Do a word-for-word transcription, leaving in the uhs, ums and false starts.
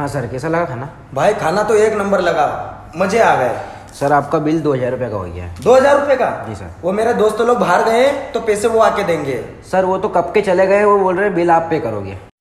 हाँ सर, कैसा लगा खाना? भाई खाना तो एक नंबर लगा, मजे आ गए। सर आपका बिल दो हजार रुपये का हो गया। दो हजार रुपये का? जी सर। वो मेरे दोस्त लोग बाहर गए तो पैसे वो आके देंगे। सर वो तो कब के चले गए, वो बोल रहे बिल आप पे करोगे।